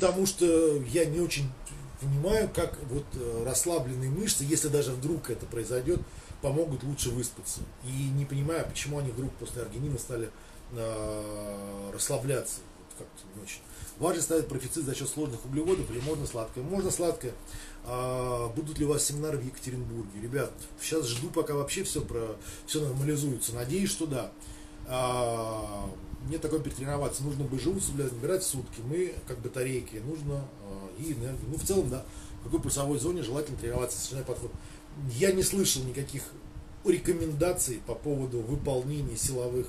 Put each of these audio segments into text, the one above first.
потому что я не очень понимаю, как вот расслабленные мышцы, если даже вдруг это произойдет, помогут лучше выспаться. И не понимаю, почему они вдруг после аргинина стали расслабляться. Вот как-то не очень. Важно ставить профицит за счет сложных углеводов или можно сладкое? Можно сладкое. Будут ли у вас семинары в Екатеринбурге? Ребят, сейчас жду, пока вообще все нормализуется. Надеюсь, что да. Мне такое перетренироваться. Нужно бы живут набирать в сутки. Мы, как батарейки, нужно и энергию. Ну, в целом, да, в какой пульсовой зоне желательно тренироваться, сочетая подход. Я не слышал никаких рекомендаций по поводу выполнения силовых.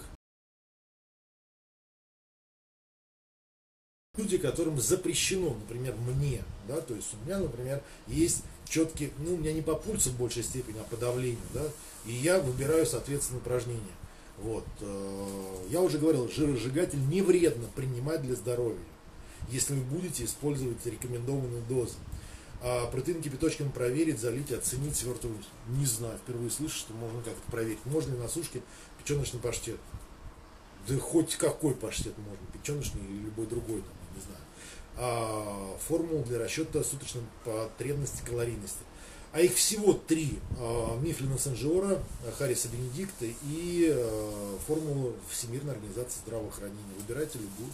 Люди, которым запрещено, например, мне, да, то есть у меня, например, есть четкие, ну, у меня не по пульсу в большей степени, а по давлению, да, и я выбираю, соответственно, упражнения. Вот. Я уже говорил, жиросжигатель не вредно принимать для здоровья, если вы будете использовать рекомендованную дозу. Протеин кипяточком проверить, залить, оценить, свертывать. Не знаю, впервые слышу, что можно как-то проверить. Можно ли на сушке печеночный паштет? Да хоть какой паштет можно, печеночный или любой другой, там, не знаю. Формулу для расчета суточной потребности калорийности. А их всего 3. Мифлина Санжиора, Харриса Бенедикта и формулу Всемирной организации здравоохранения. Выбирайте любую.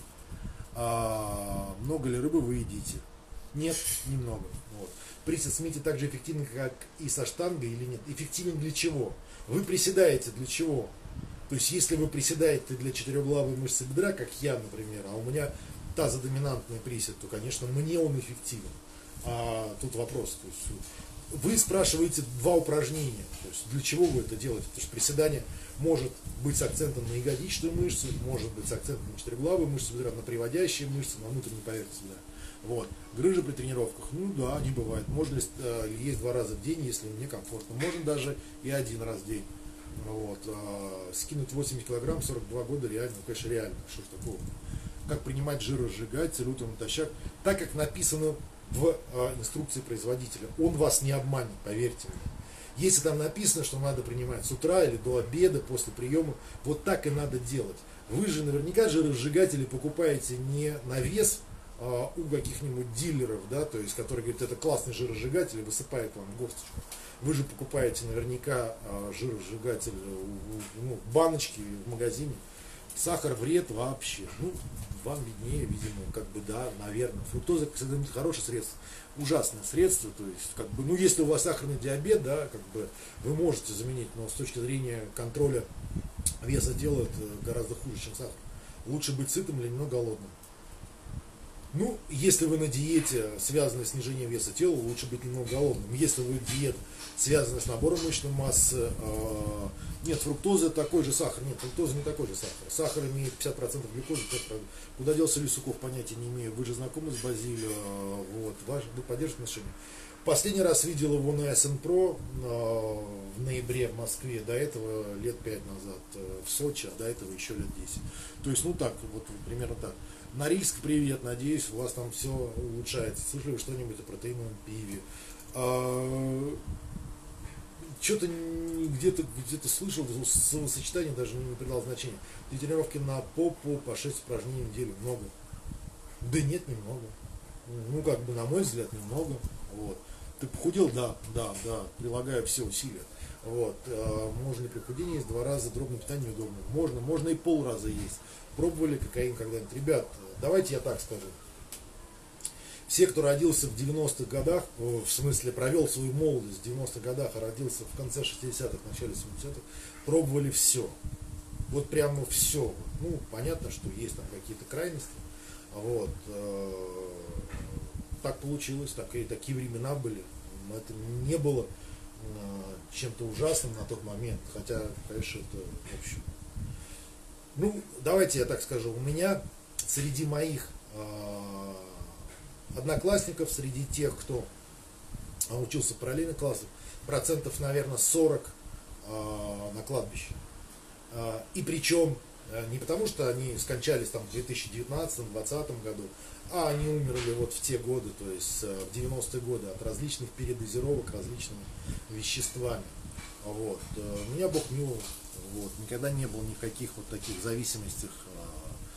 Много ли рыбы вы едите? Нет, немного. Вот. Присед Смити также эффективен, как и со штангой или нет? Эффективен для чего? Вы приседаете для чего? То есть, если вы приседаете для четырехглавой мышцы бедра, как я, например, а у меня тазодоминантный присед, то, конечно, мне он эффективен. Тут вопрос. То есть, вы спрашиваете 2 упражнения. То есть, для чего вы это делаете? Потому что приседание может быть с акцентом на ягодичную мышцу, может быть с акцентом на четырехглавую мышцу бедра, на приводящие мышцы, на внутреннюю поверхность бедра. Вот. Грыжи при тренировках, ну да, они бывают. Можно есть 2 раза в день, если мне комфортно. Можно даже и 1 раз в день. Вот. Скинуть 80 килограмм, 42 года реально, ну, конечно, реально. Что ж такого? Как принимать жиросжигатель, утром натощак, так как написано в инструкции производителя. Он вас не обманет, поверьте мне. Если там написано, что надо принимать с утра или до обеда, после приема, вот так и надо делать. Вы же наверняка жиросжигатели покупаете не на вес у каких-нибудь дилеров, да, то есть, которые говорят, это классный жиросжигатель и высыпает вам горсточку. Вы же покупаете наверняка жиросжигатель в баночке в магазине. Сахар вред вообще. Ну, вам виднее, видимо, как бы, да, наверное. Фруктоза, кстати, хорошее средство. Ужасное средство. То есть, как бы, ну, если у вас сахарный диабет, да, как бы, вы можете заменить, но с точки зрения контроля веса тела это гораздо хуже, чем сахар. Лучше быть сытым или немного голодным. Ну, если вы на диете, связанной с снижением веса тела, лучше быть немного голодным. Если вы диета, связанная с набором мышечной массы, нет, фруктоза такой же сахар. Нет, фруктоза не такой же сахар. Сахар имеет 50% глюкозы. Куда делся Лисуков, понятия не имею. Вы же знакомы с Базилио, вот, вы поддерживаете отношения. Последний раз видел его на СН Про в ноябре в Москве, до этого лет 5 назад в Сочи, а до этого еще лет 10. То есть, ну так, вот примерно так. Норильск, привет, надеюсь, у вас там все улучшается. Слышали вы что-нибудь о протеиновом пиве? Что-то где-то слышал, словосочетание даже не придал значения. Тренировки на попу по 6 упражнений в неделю много. Да нет, немного. Ну, как бы, на мой взгляд, немного. Вот. Ты похудел? Да, прилагаю все усилия. Вот. Можно ли при похудении есть 2 раза дробное питание неудобно? Можно и полраза есть. Пробовали кокаин когда-нибудь? Ребят, давайте я так скажу. Все, кто родился в 90-х годах, в смысле провел свою молодость в 90-х годах, а родился в конце 60-х, начале 70-х, пробовали все. Вот прямо все. Ну, понятно, что есть там какие-то крайности. Вот. Так получилось, такие времена были. Это не было чем-то ужасным на тот момент. Хотя, конечно, это, в общем... Ну, давайте я так скажу. У меня среди моих одноклассников, среди тех, кто учился в параллельных классах, процентов, наверное, 40 на кладбище. И причем не потому, что они скончались там в 2019-2020 году, а они умерли вот в те годы, то есть в 90-е годы от различных передозировок различными веществами. Вот. Меня Бог миловал, вот. Никогда не было никаких вот таких зависимостях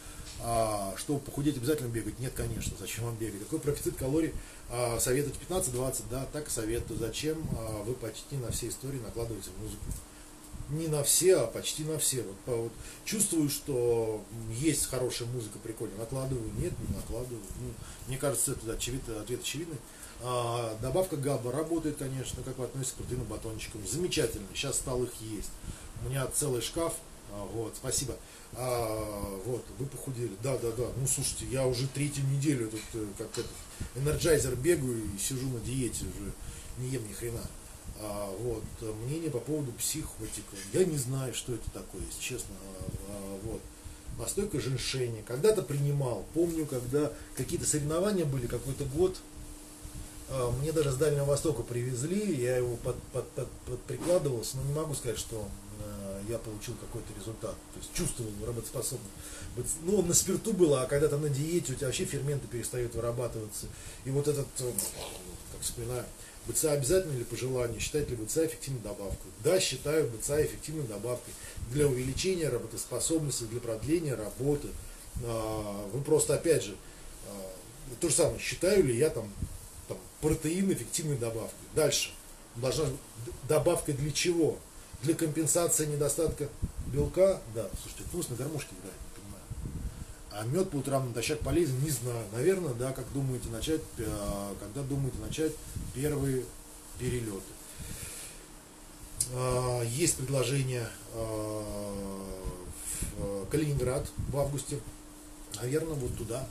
Чтобы похудеть, обязательно бегать? Нет, конечно. Зачем вам бегать? Какой профицит калорий? Советуете 15-20? Да, так и советую. Зачем вы почти на все истории накладываете музыку? Не на все, а почти на все. Вот чувствую, что есть хорошая музыка, прикольно. Накладываю? Нет, не накладываю. Мне кажется, это ответ очевидный. Добавка ГАБА работает, конечно, как вы относитесь к протеиновым батончикам. Замечательно. Сейчас стал их есть. У меня целый шкаф. Вот, спасибо. Вот, вы похудели. Да. Ну, слушайте, я уже третью неделю тут как этот энерджайзер бегаю и сижу на диете уже, не ем ни хрена. Вот, мнение по поводу психотика. Я не знаю, что это такое, если честно. Вот. Настойка женьшеня. Когда-то принимал. Помню, когда какие-то соревнования были, какой-то год. Мне даже с Дальнего Востока привезли, я его прикладывался, но не могу сказать, что я получил какой-то результат. То есть чувствовал работоспособность. Ну, на спирту было, а когда-то на диете у тебя вообще ферменты перестают вырабатываться. И вот этот, как вспоминаю, БЦА обязательно или по желанию? Считаете ли БЦА эффективной добавкой? Да, считаю БЦА эффективной добавкой для увеличения работоспособности, для продления работы. Вы просто, опять же, то же самое, считаю ли я там протеин эффективной добавкой. Дальше. Должна добавка для чего? Для компенсации недостатка белка? Да, слушайте, вкус на кормушке играет, не понимаю. А мед по утрам натощак полезен? Не знаю. Наверное, да, как думаете начать, когда думаете начать первые перелеты. Есть предложение в Калининград в августе. Наверное, вот туда.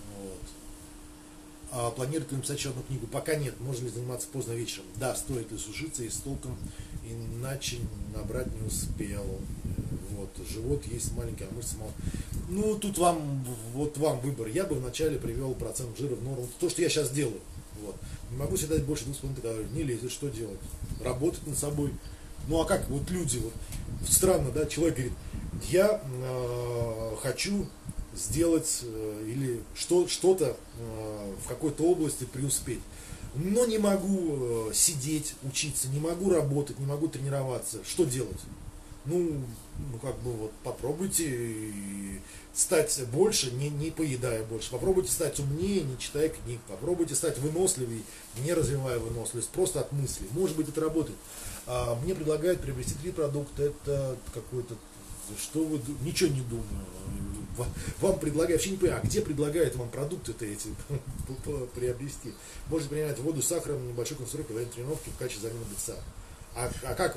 Вот. Планируете написать еще одну книгу? Пока нет. Можно ли заниматься поздно вечером? Да, стоит ли сушиться и с толком, иначе набрать не успел. Вот. Живот есть маленький, а мышцы мало. Ну, тут вам выбор. Я бы вначале привел процент жира в норму. То, что я сейчас делаю. Вот. Не могу съедать больше 2,5 калорий. Не лезет, что делать? Работать над собой. Ну, а как вот люди, вот, странно, да, человек говорит, я хочу сделать или что-то в какой-то области преуспеть, но не могу сидеть, учиться, не могу работать, не могу тренироваться. Что делать? Ну как бы вот попробуйте стать больше, не поедая больше. Попробуйте стать умнее, не читая книг. Попробуйте стать выносливее, не развивая выносливость, просто от мыслей. Может быть, это работает. Мне предлагают приобрести 3 продукта. Это какой-то... Что вы... Ничего не думаю. Вам предлагают... Вообще не понимаю, а где предлагают вам продукты-то эти приобрести? Можете принимать воду с сахаром, небольшой концентрат во время тренировки в качестве замены БЦА. А как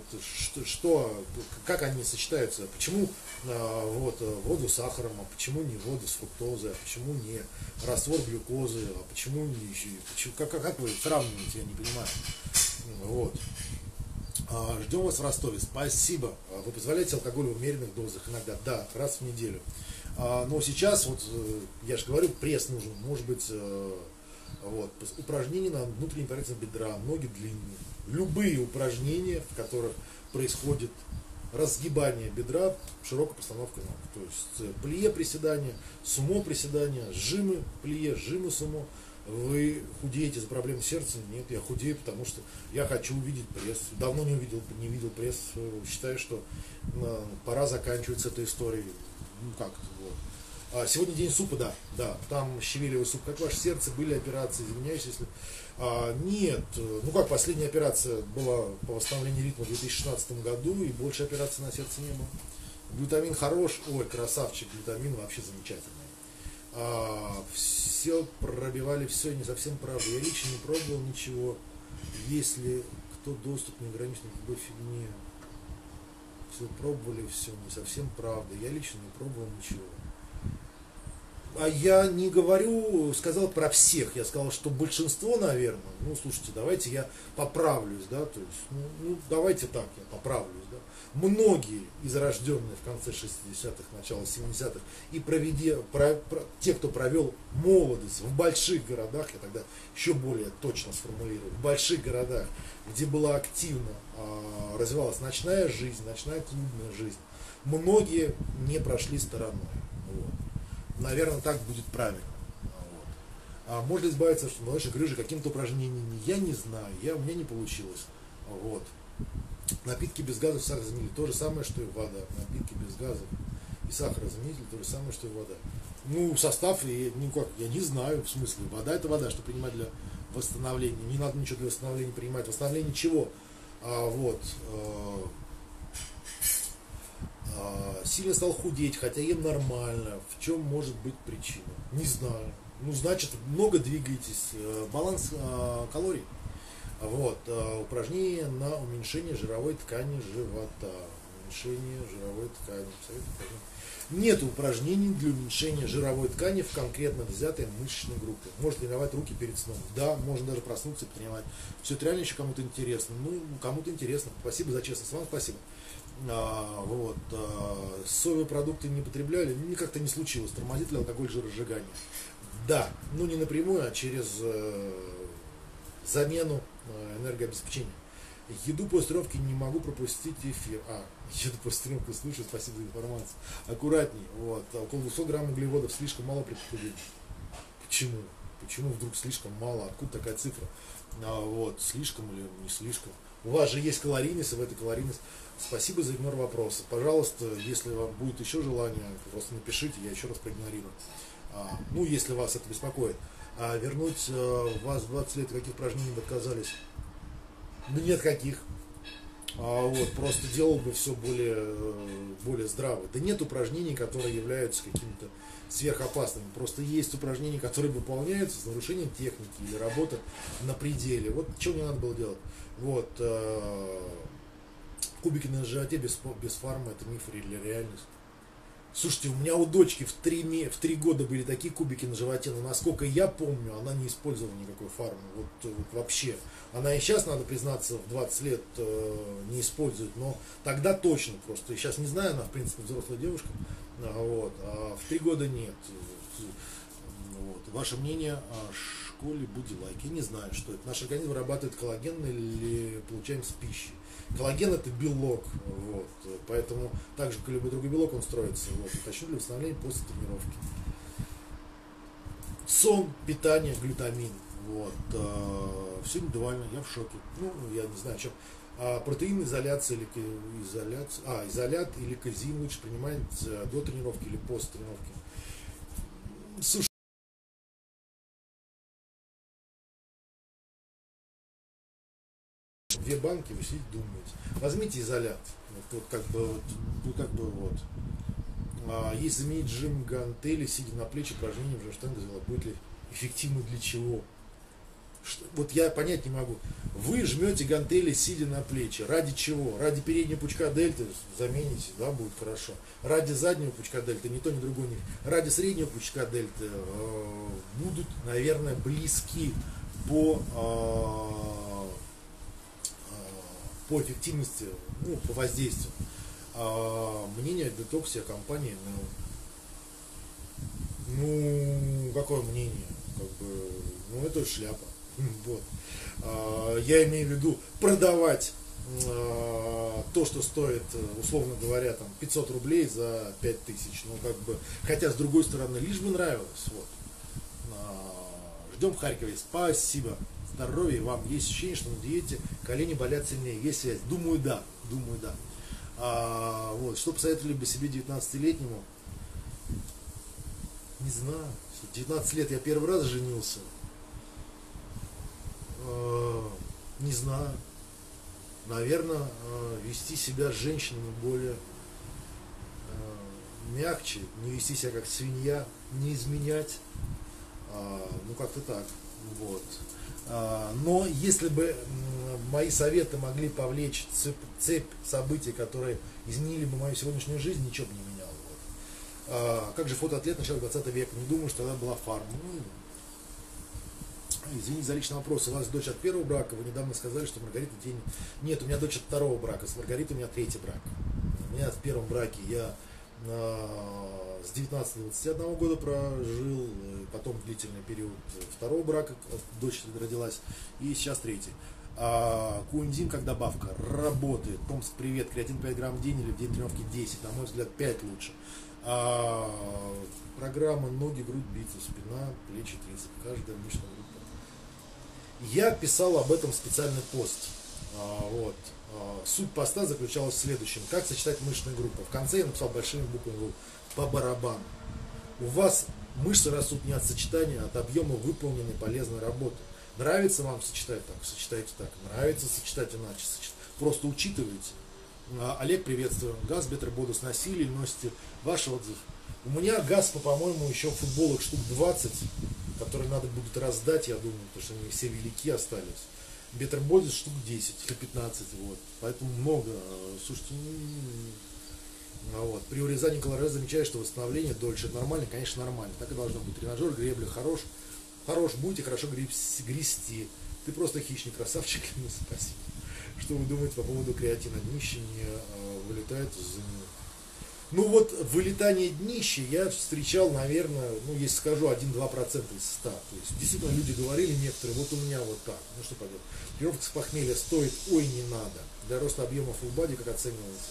как они сочетаются? Почему воду с сахаром, а почему не воду с фруктозой, а почему не раствор глюкозы, а почему не... Как вы сравниваете, я не понимаю. Вот. Ждем вас в Ростове. Спасибо. Вы позволяете алкоголь в умеренных дозах иногда? Да, раз в неделю. Но сейчас, вот я же говорю, пресс нужен. Может быть, вот, упражнения на внутренней коррекции бедра, ноги длинные. Любые упражнения, в которых происходит разгибание бедра, широкая постановка ног. То есть плие приседания, сумо приседания, жимы плие, жимы сумо. Вы худеете за проблемы сердца? Нет, я худею, потому что я хочу увидеть пресс. Давно не видел пресс. Считаю, что пора заканчивать с этой историей. Ну как это вот. Сегодня день супа, да. Там щавелевый суп. Как ваше сердце? Были операции? Извиняюсь, если... Нет. Ну как, последняя операция была по восстановлению ритма в 2016 году, и больше операций на сердце не было. Глютамин хорош. Ой, красавчик. Глютамин вообще замечательный. Все пробивали, все не совсем правда. Я лично не пробовал ничего. Если кто доступ неограниченный к любой фигне, все пробовали, все не совсем правда. Я лично не пробовал ничего. А я не говорю, сказал про всех, я сказал, что большинство, наверное, ну, слушайте, давайте я поправлюсь, да, то есть, давайте так, я поправлюсь, да. Многие из рожденных в конце 60-х, начало 70-х, и те, кто провел молодость в больших городах, я тогда еще более точно сформулирую, в больших городах, где была активно развивалась ночная жизнь, ночная клубная жизнь, многие не прошли стороной. Вот. Наверное, так будет правильно. Вот. Можно избавиться от молочной грыжи каким-то упражнениями? Я не знаю, у меня не получилось. Вот. Напитки без газов, сахарозаменитель, то же самое, что и вода. Напитки без газов и сахарозаменитель, то же самое, что и вода. Ну, состав, я не знаю, в смысле, вода это вода, что принимать для восстановления. Не надо ничего для восстановления принимать. Восстановление чего? Вот. Сильно стал худеть, хотя ем нормально. В чем может быть причина? Не знаю. Ну, значит, много двигаетесь. Баланс калорий. Вот. Упражнение на уменьшение жировой ткани живота. Уменьшение жировой ткани. Нет упражнений для уменьшения жировой ткани в конкретно взятой мышечной группе. Можно тренировать руки перед сном. Да, можно даже проснуться и тренировать. Все это реально еще кому-то интересно. Ну, кому-то интересно. Спасибо за честность. Вам спасибо. Вот. Соевые продукты не потребляли. Ну, как-то не случилось. Тормозит ли алкоголь жиросжигание? Да. Ну, не напрямую, а через замену энергообеспечения. Еду после тренировки не могу пропустить эфир. Еду после тренировки слушаю, спасибо за информацию. Аккуратней. Вот. Около 200 грамм углеводов слишком мало при похудении. Почему? Почему вдруг слишком мало? Откуда такая цифра? Вот. Слишком или не слишком? У вас же есть калорийность, и в этой калорийности. Спасибо за игнор вопроса. Пожалуйста, если вам будет еще желание, просто напишите, я еще раз проигнорирую. Ну, если вас это беспокоит. Вернуть вас в 20 лет, каких упражнений бы отказались? Ну, нет каких. Вот, просто делал бы все более здраво. Да нет упражнений, которые являются какими-то сверхопасными. Просто есть упражнения, которые выполняются с нарушением техники или работа на пределе. Вот что мне надо было делать. Вот, кубики на животе без фарма — это миф или реальность. Слушайте, у меня у дочки в 3 года были такие кубики на животе, но насколько я помню, она не использовала никакой фармы. Вот вообще. Она и сейчас, надо признаться, в 20 лет не использует, но тогда точно просто. И сейчас не знаю, она в принципе взрослая девушка. Вот, а в 3 года нет. Вот. Ваше мнение о школе Будилайк? Я не знаю, что это. Наш организм вырабатывает коллаген или получаем с пищи. Коллаген — это белок, вот, поэтому так же, как и любой другой белок, он строится. Вот, уточню для восстановления после тренировки. Сон, питание, глютамин. Вот, все индивидуально, я в шоке. Ну, я не знаю, что. Протеин, изолят или казеин лучше принимать до тренировки или после тренировки. Слушай, 2 банки, вы сидите, думаете. Возьмите изолят. Вот как бы вот. Если заменить жим гантели, сидя на плечи, упражнение в штанге, будет ли эффективно для чего? Вот я понять не могу. Вы жмете гантели, сидя на плечи. Ради чего? Ради переднего пучка дельты замените, да, будет хорошо. Ради заднего пучка дельты, ни то, ни другое. Ради среднего пучка дельты будут, наверное, близки по эффективности, ну, по воздействию. Мнение о детоксе компании, ну, какое мнение? Как бы, ну, это шляпа. Вот. Я имею в виду продавать то, что стоит, условно говоря, там 500 рублей за 5000. Ну, как бы, хотя, с другой стороны, лишь бы нравилось. Вот. Ждем в Харькове. Спасибо. Здоровья вам. Есть ощущение, что на диете колени болят сильнее. Есть связь? Думаю, да. Вот. Что посоветовали бы себе 19-летнему? Не знаю. 19 лет я первый раз женился. Не знаю. Наверное, вести себя с женщинами более мягче, не вести себя как свинья, не изменять. Ну, как-то так. Вот. Но если бы мои советы могли повлечь цепь событий, которые изменили бы мою сегодняшнюю жизнь, ничего бы не меняло. Вот. Как же фотоатлет начала 20 века? Не думаю, что тогда была фарма. Извините за личный вопрос. У вас дочь от первого брака. Вы недавно сказали, что Маргарита день... Нет, у меня дочь от второго брака. С Маргаритой у меня 3-й брак. У меня в первом браке я с 19 до 21 года прожил, потом длительный период второго брака, дочь родилась, и сейчас 3-й. Коэнзим как добавка работает. Томск, привет. Креатин 5 грамм в день или в день тренировки 10. На мой взгляд, 5 лучше. Программа ноги, грудь, бицепс, спина, плечи, трицепс. Каждая мышечная группа. Я писал об этом специальный пост. Вот. Суть поста заключалась в следующем. Как сочетать мышечные группы. В конце я написал большими буквами по барабану. У вас Мышцы растут не от сочетания, а от объема выполненной полезной работы. Нравится вам сочетать так, сочетайте так. Нравится сочетать иначе, просто учитывайте. Олег, приветствую. Газ, Бетербодус носили, носите ваши отзывы. У меня газ, по-моему, еще футболок штук 20, которые надо будет раздать, я думаю, потому что они все велики остались. Бетербодус штук 10 или 15, вот. Поэтому много. Слушайте, вот. При урезании калорий замечаю, что восстановление дольше. Это нормально? Конечно, нормально. Так и должно быть. Тренажер, гребля хорош. Хорош будете, хорошо грести. Ты просто хищник, красавчик. Спасибо. Что вы думаете по поводу креатина? Днище не вылетает из-за него. Ну вот вылетание днища я встречал, наверное, ну если скажу, 1-2% из 100. То есть действительно люди говорили некоторые, вот у меня вот так. Ну что поделать. Тренировка с похмелья стоит, ой, не надо. Для роста объема full body, как оценивается?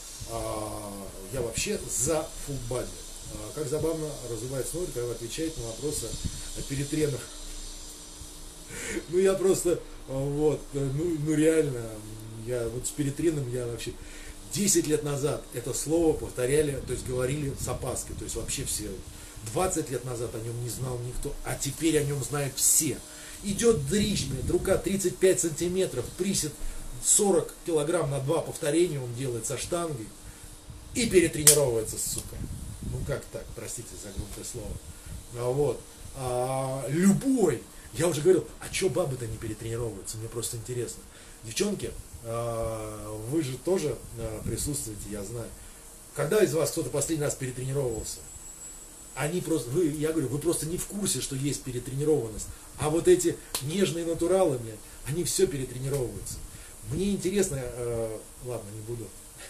Я вообще за full body. Как забавно развивается ноги, когда вы отвечаете на вопросы о перетренах. Ну я просто, вот, ну реально, я вот с перетреном я вообще 10 лет назад это слово повторяли, то есть говорили с опаской, то есть вообще все. 20 лет назад о нем не знал никто, а теперь о нем знают все. Идет дрищ, рука 35 сантиметров, присед 40 килограмм на 2 повторения он делает со штангой и перетренировывается, сука. Ну как так, простите за громкое слово. Вот. Любой. Я уже говорил, а что бабы-то не перетренировываются? Мне просто интересно. Девчонки, вы же тоже присутствуете, я знаю. Когда из вас кто-то последний раз перетренировывался? Они просто, я говорю, вы просто не в курсе, что есть перетренированность. А вот эти нежные натуралы, они все перетренировываются. Мне интересно, ладно, не буду.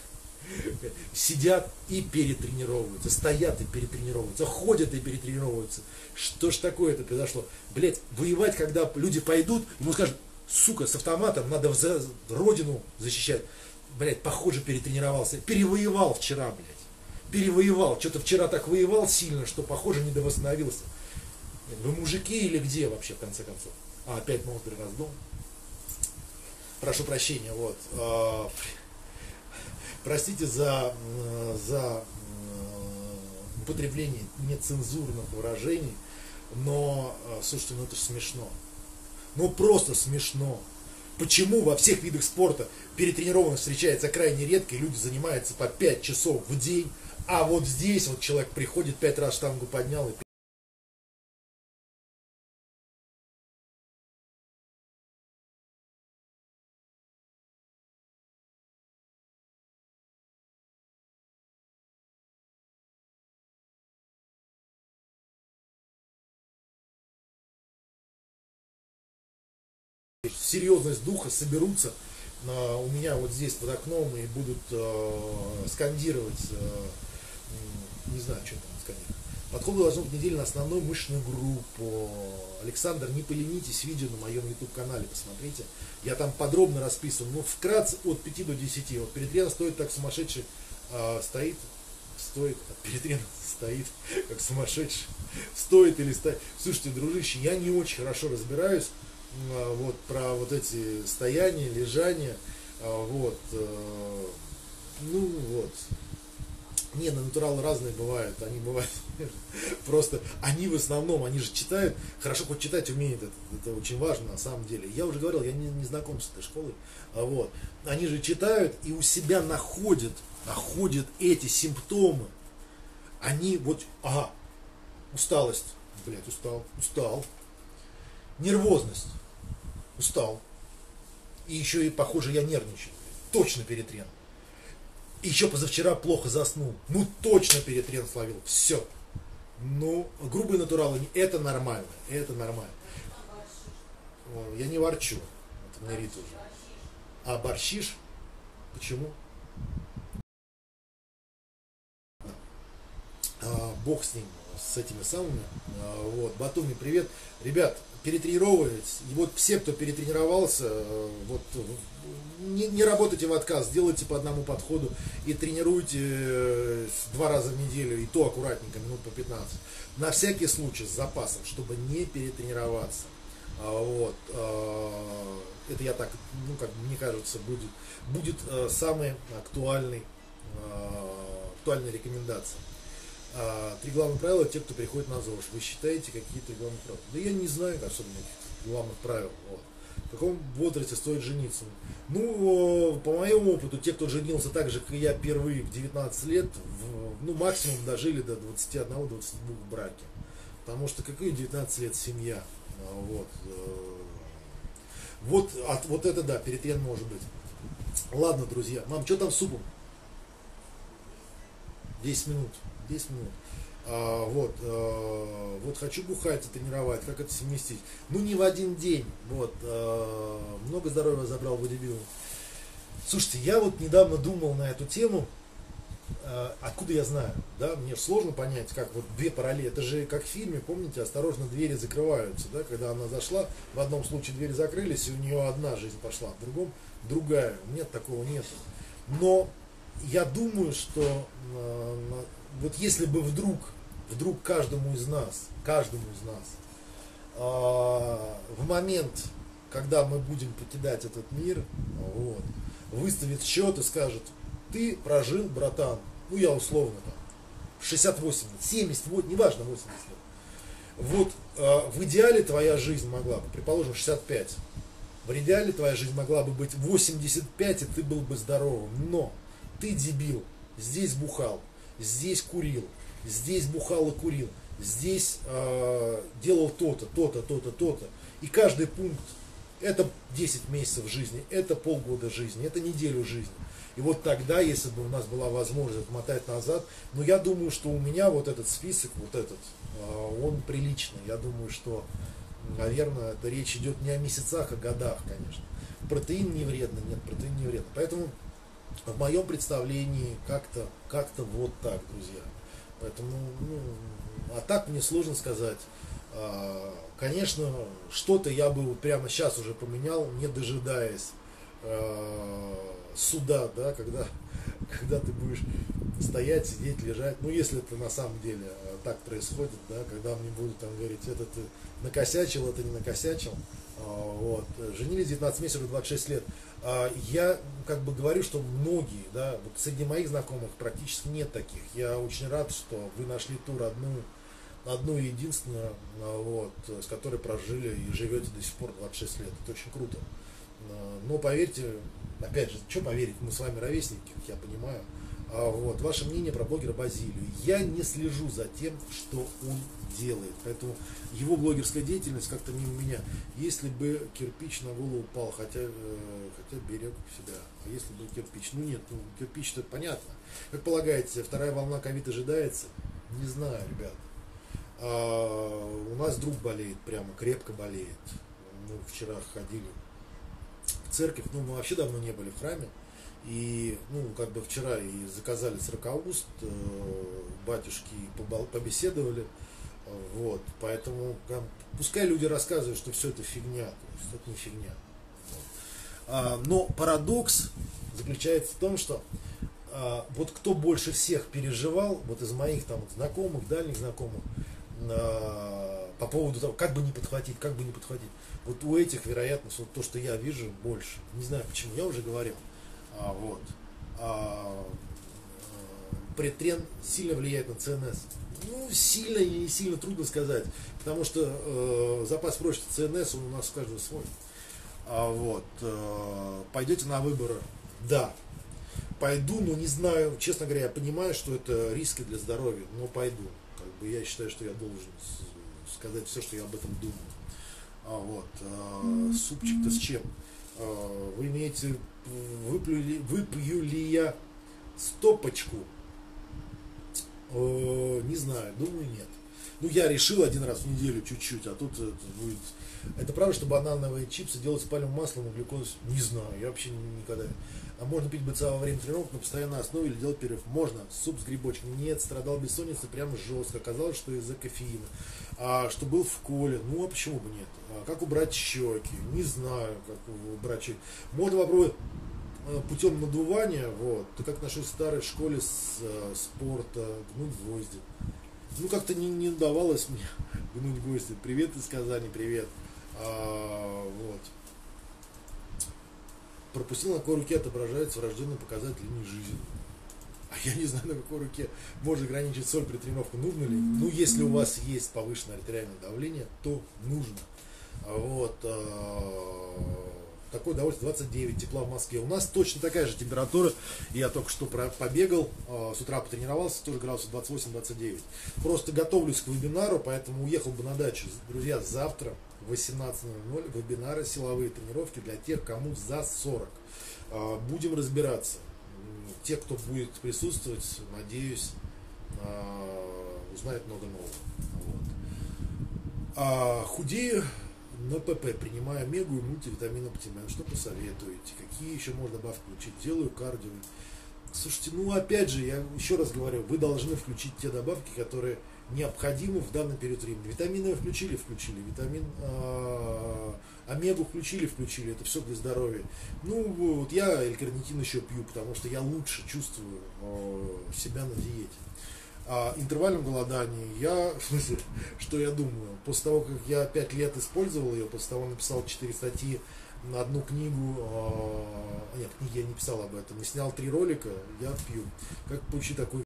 Сидят и перетренировываются, стоят и перетренировываются, ходят и перетренировываются. Что ж такое-то произошло? Блять, воевать, когда люди пойдут, ему скажут, сука, с автоматом надо родину защищать. Блять, похоже, перетренировался. Перевоевал вчера, блять. Перевоевал. Что-то вчера так воевал сильно, что, похоже, недовосстановился. Вы мужики или где вообще, в конце концов? Опять ноздри раздул. Прошу прощения, вот. Простите за употребление нецензурных выражений, но, слушайте, ну это же смешно. Ну просто смешно. Почему во всех видах спорта перетренированность встречается крайне редко, и люди занимаются по 5 часов в день, а вот здесь вот человек приходит 5 раз штангу поднял и серьезность духа соберутся у меня вот здесь под окном и будут скандировать, не знаю, что там скандировать. Подходы должны быть недели на основную мышечную группу. Александр, не поленитесь, видео на моем YouTube канале посмотрите. Я там подробно расписан. Ну, вкратце от 5 до 10. Вот перетрен стоит так сумасшедший, стоит, перетрен стоит, как сумасшедший. Стоит или стоит. Слушайте, дружище, я не очень хорошо разбираюсь вот про вот эти стояния, лежания. Вот. Ну вот. Не, натуралы разные бывают, они бывают просто, они в основном, они же читают, хорошо хоть читать умеют, это очень важно на самом деле. Я уже говорил, я не знаком с этой школой, вот. Они же читают и у себя находят эти симптомы. Они вот, усталость, блядь, устал, нервозность, устал, и еще и, похоже, я нервничаю, точно перетрен. И еще позавчера плохо заснул. Ну точно перетрен словил. Все. Ну, грубые натуралы, это нормально. Это нормально. Я не ворчу. Это мне Рита уже. А борщишь? Почему? Бог с ним, с этими самыми. Вот, Батуми, привет. Ребят, перетренировывайтесь. И вот все, кто перетренировался, вот не работайте в отказ, делайте по одному подходу и тренируйте 2 раза в неделю, и то аккуратненько, минут по 15. На всякий случай, с запасом, чтобы не перетренироваться. Вот. Это я так, ну, как мне кажется, будет самой актуальной рекомендация. Три главных правила те, кто приходит на ЗОЖ. Вы считаете, какие три главных правила? Да я не знаю особенно главных правил. Вот. В каком возрасте стоит жениться? Ну, по моему опыту, те, кто женился так же, как и я, впервые в 19 лет, ну, максимум дожили до 21-22 в браке. Потому что какие 19 лет семья? Вот. Вот это да, перетрен может быть. Ладно, друзья. Мам, что там с супом? 10 минут. 10 минут. Вот хочу бухать и тренировать, как это совместить? Ну, не в один день. Вот, много здоровья забрал бодибилдинг. Слушайте, я вот недавно думал на эту тему, откуда я знаю, да, мне сложно понять, как вот две параллели, это же как в фильме, помните, осторожно, двери закрываются, да, когда она зашла, в одном случае двери закрылись, и у нее одна жизнь пошла, в другом другая, нет, такого нет. Но я думаю, что вот если бы вдруг каждому из нас, в момент, когда мы будем покидать этот мир, вот, выставит счет и скажет: ты прожил, братан, ну я условно там 68, 70, вот, неважно, 80 лет. Вот в идеале твоя жизнь могла бы, предположим, 65. В идеале твоя жизнь могла бы быть 85, и ты был бы здоровым. Но ты дебил, здесь бухал, здесь курил, здесь бухал и курил, здесь делал то-то, то-то, то-то, то-то. И каждый пункт — это 10 месяцев жизни, это полгода жизни, это неделю жизни. И вот тогда, если бы у нас была возможность отмотать назад, но я думаю, что у меня вот этот список, вот этот, он приличный. Я думаю, что, наверное, это речь идет не о месяцах, а годах, конечно. Протеин не вредно, нет, протеин не вредно. Поэтому в моем представлении как-то вот так, друзья. Поэтому, а так мне сложно сказать. Конечно, что-то я бы вот прямо сейчас уже поменял, не дожидаясь суда, да, когда ты будешь стоять, сидеть, лежать. Ну, если это на самом деле так происходит, да, когда мне будут там говорить: это ты накосячил, это не накосячил. Вот. Женились 19 месяцев, 26 лет. Я как бы говорю, что многие, да, вот среди моих знакомых практически нет таких. Я очень рад, что вы нашли ту одну единственную, вот, с которой прожили и живете до сих пор 26 лет. Это очень круто. Но поверьте, опять же, что поверить, мы с вами ровесники, как я понимаю. Вот, ваше мнение про блогера Базилию. Я не слежу за тем, что он делает. Поэтому его блогерская деятельность как-то мимо меня. Если бы кирпич на голову упал, хотя берег себя. А если бы кирпич? Ну нет, кирпич-то понятно. Как полагаете, вторая волна ковид ожидается? Не знаю, ребят. У нас друг болеет, прямо крепко болеет. Мы вчера ходили в церковь, мы вообще давно не были в храме. И, как бы вчера и заказали 40 уст, батюшки побеседовали. Вот, поэтому пускай люди рассказывают, что все это фигня, то есть это не фигня. Вот. Но парадокс заключается в том, что вот кто больше всех переживал, вот из моих там знакомых, дальних знакомых, по поводу того, как бы не подхватить, вот у этих вероятность, вот то, что я вижу, больше. Не знаю почему, я уже говорил. Претрен сильно влияет на ЦНС. Сильно и не сильно трудно сказать, потому что запас прочности ЦНС он у нас у каждого свой. Пойдете на выборы? Да. Пойду, но не знаю, честно говоря, я понимаю, что это риски для здоровья, но пойду. Как бы я считаю, что я должен сказать все, что я об этом думаю. Супчик-то с чем? Вы имеете, выпью ли я стопочку? Не знаю, думаю, нет. Я решил один раз в неделю чуть-чуть, а тут это будет... Это правда, что банановые чипсы делать с пальмовым маслом и глюкозой? Не знаю, я вообще никогда... А можно пить БЦА во время тренировок на постоянной основе или делать перерыв? Можно. Суп с грибочками? Нет, страдал бессонницей прям жестко. Оказалось, что из-за кофеина. Что был в коле? А почему бы нет? Как убрать щеки? Не знаю, как убрать щеки. Можно попробовать путем надувания, вот, как нашей старой школе спорта, гнуть гвозди. Как-то не удавалось мне гнуть гвозди. Привет из Казани, привет. Пропустил, на какой руке отображается врожденный показатель линии жизни. А я не знаю, на какой руке можно ограничить соль при тренировке, нужно ли. Ну, если у вас есть повышенное артериальное давление, то нужно. Вот. Такое удовольствие, 29, тепла в Москве. У нас точно такая же температура. Я только что побегал, с утра потренировался, тоже градусов 28-29. Просто готовлюсь к вебинару, поэтому уехал бы на дачу. Друзья, завтра в 18:00 вебинары, силовые тренировки для тех, кому за 40. Будем разбираться. Те, кто будет присутствовать, надеюсь, узнают много нового. Вот. Худею на ПП, принимая омегу и мультивитамин Оптимен. Что посоветуете? Какие еще можно добавки включить? Делаю кардио. Слушайте, ну опять же, я еще раз говорю, вы должны включить те добавки, которые необходимы в данный период времени. Витамины включили, витамин омегу включили, это все для здоровья. Ну вот я L-карнитин еще пью, потому что я лучше чувствую себя на диете. Интервальном голодании в смысле, что я думаю, после того, как я 5 лет использовал ее, после того, написал 4 статьи на одну книгу, нет, книги я не писал об этом, и снял 3 ролика, я пью. Как получить такой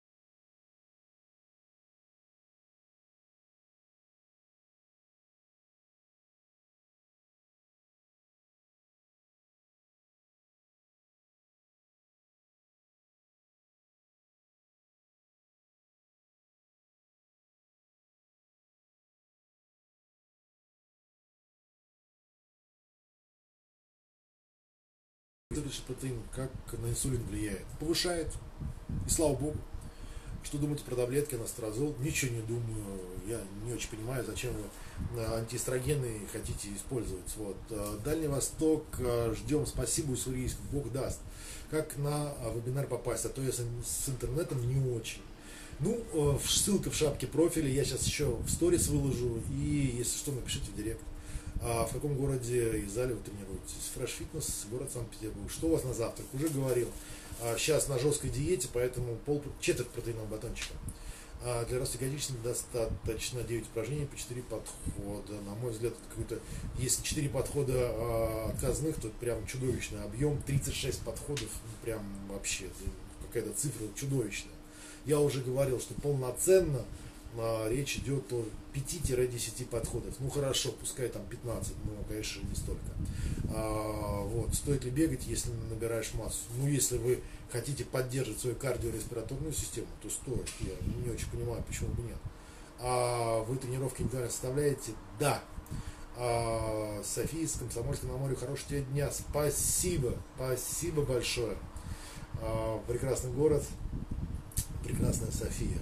протеин, как на инсулин влияет? Повышает, и слава богу. Что думаете про таблетки анастрозол? Ничего не думаю, я не очень понимаю, зачем вы антиэстрогены хотите использовать. Вот. Дальний Восток, ждем, спасибо, уссурийск, Бог даст. Как на вебинар попасть, а то я с интернетом не очень. Ну, ссылка в шапке профиля, я сейчас еще в сторис выложу, и если что, напишите в директ. В каком городе и зале вы тренируетесь? Fresh Fitness, город Санкт-Петербург. Что у вас на завтрак? Уже говорил. Сейчас на жесткой диете, поэтому четверть протеинового батончика. Для роста ягодичных достаточно 9 упражнений по 4 подхода. На мой взгляд, это какой-то, если 4 подхода отказных, то это прям чудовищный объем. 36 подходов, прям вообще какая-то цифра чудовищная. Я уже говорил, что полноценно речь идет о 5-10 подходов. Ну хорошо, пускай там 15, но, конечно, не столько. Вот. Стоит ли бегать, если набираешь массу? Ну, если вы хотите поддерживать свою кардиореспираторную систему, то стоит. Я не очень понимаю, почему бы нет. Вы тренировки индивидуально составляете? Да. София из Комсомольска на море, хорошего тебе дня. Спасибо большое. Прекрасный город, прекрасная София.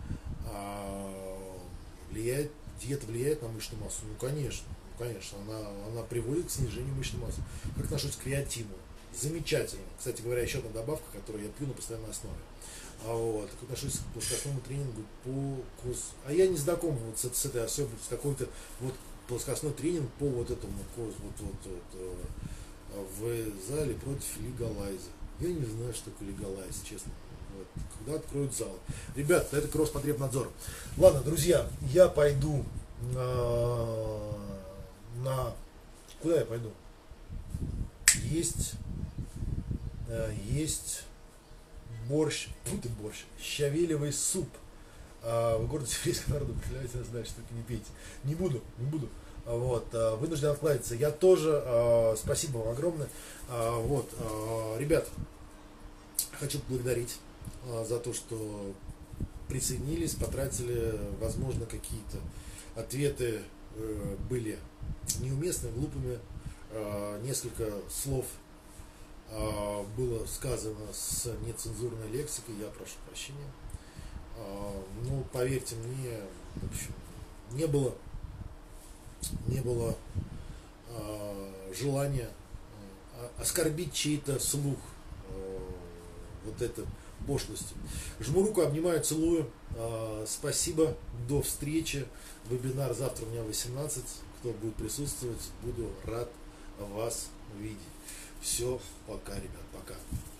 Диета влияет на мышечную массу? Ну, конечно, она приводит к снижению мышечной массы. Как отношусь к креатину? Замечательно. Кстати говоря, еще одна добавка, которую я пью на постоянной основе. Вот. Как отношусь к плоскостному тренингу я не знаком вот с этой особенностью, какой-то вот плоскостной тренинг по вот этому в зале против легалайза. Я не знаю, что такое легалайз, честно. Вот. Когда откроют зал. Ребята, это Кросспотребнадзор. Ладно, друзья, я пойду Куда я пойду? Есть борщ, щавелевый суп. В городе еврейского народа, представляете, значит, только не пейте. Не буду. Вот, вынужден откланяться. Я тоже, спасибо вам огромное. Вот, ребят, хочу поблагодарить за то, что присоединились, потратили, возможно, какие-то ответы были неуместными, глупыми. Несколько слов было сказано с нецензурной лексикой, я прошу прощения. Ну, поверьте мне, в общем, не было желания оскорбить чей-то слух вот это пошлостью. Жму руку, обнимаю, целую. Спасибо, до встречи. Вебинар завтра у меня 18. Кто будет присутствовать, буду рад вас увидеть. Все, пока, ребят, пока.